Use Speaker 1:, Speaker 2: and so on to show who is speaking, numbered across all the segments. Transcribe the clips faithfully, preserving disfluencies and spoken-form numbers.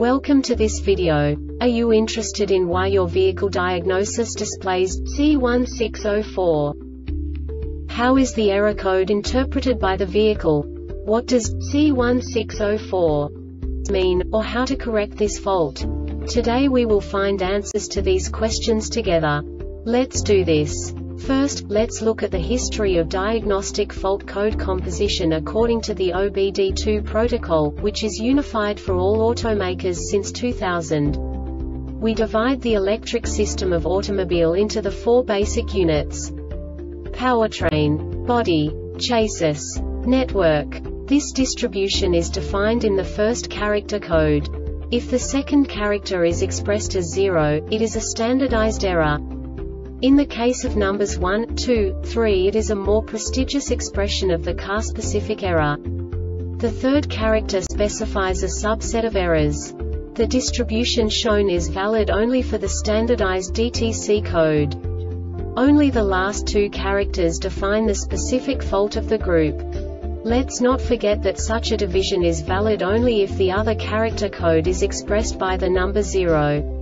Speaker 1: Welcome to this video. Are you interested in why your vehicle diagnosis displays C one six zero four? How is the error code interpreted by the vehicle? What does C one six zero four mean, or how to correct this fault? Today we will find answers to these questions together. Let's do this. First, let's look at the history of diagnostic fault code composition according to the O B D two protocol, which is unified for all automakers since two thousand. We divide the electric system of automobile into the four basic units: powertrain, body, chassis, network. This distribution is defined in the first character code. If the second character is expressed as zero, it is a standardized error. In the case of numbers one, two, three, it is a more prestigious expression of the car-specific error. The third character specifies a subset of errors. The distribution shown is valid only for the standardized D T C code. Only the last two characters define the specific fault of the group. Let's not forget that such a division is valid only if the other character code is expressed by the number zero.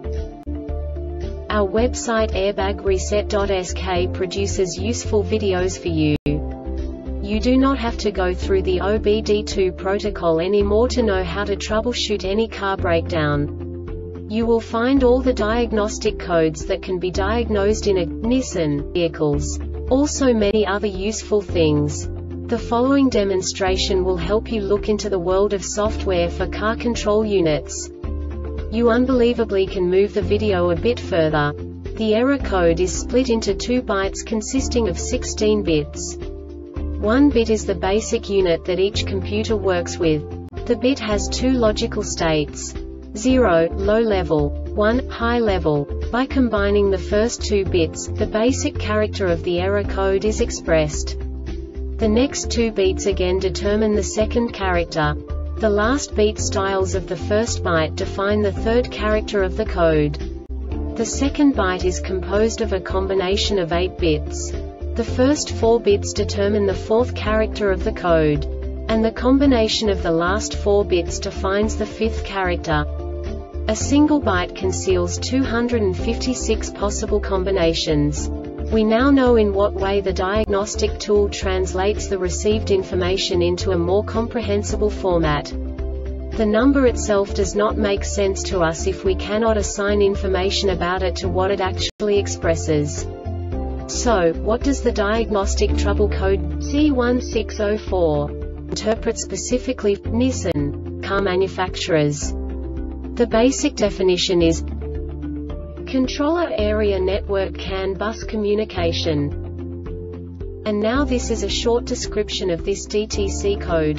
Speaker 1: Our website airbag reset dot S K produces useful videos for you. You do not have to go through the O B D two protocol anymore to know how to troubleshoot any car breakdown. You will find all the diagnostic codes that can be diagnosed in a Nissan vehicles. Also many other useful things. The following demonstration will help you look into the world of software for car control units. You unbelievably can move the video a bit further. The error code is split into two bytes consisting of sixteen bits. One bit is the basic unit that each computer works with. The bit has two logical states: zero, low level, one, high level. By combining the first two bits, the basic character of the error code is expressed. The next two beats again determine the second character. The last beat styles of the first byte define the third character of the code. The second byte is composed of a combination of eight bits. The first four bits determine the fourth character of the code. And the combination of the last four bits defines the fifth character. A single byte conceals two hundred fifty-six possible combinations. We now know in what way the diagnostic tool translates the received information into a more comprehensible format. The number itself does not make sense to us if we cannot assign information about it to what it actually expresses. So, what does the diagnostic trouble code C one six zero four interpret specifically for Nissan car manufacturers? The basic definition is Controller Area Network C A N Bus Communication. And now this is a short description of this D T C code.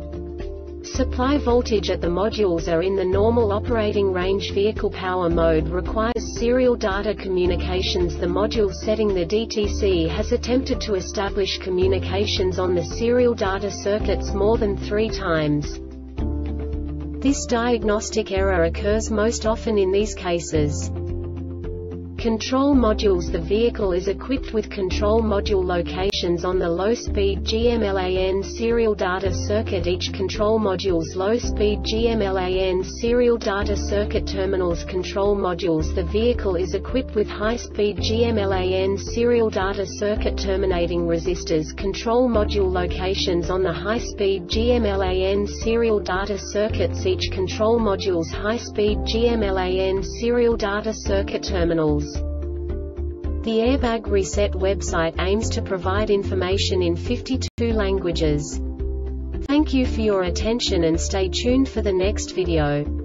Speaker 1: Supply voltage at the modules are in the normal operating range. Vehicle power mode requires serial data communications. The module setting the D T C has attempted to establish communications on the serial data circuits more than three times. This diagnostic error occurs most often in these cases. Control modules. The vehicle is equipped with control module locations on the low-speed G M L A N serial data circuit. Each control module's low-speed G M L A N serial data circuit terminals control modules. The vehicle is equipped with high-speed G M L A N serial data circuit terminating resistors. Control module locations on the high-speed G M L A N serial data circuits. Each control module's high-speed G M L A N serial data circuit terminals. The Airbag Reset website aims to provide information in fifty-two languages. Thank you for your attention and stay tuned for the next video.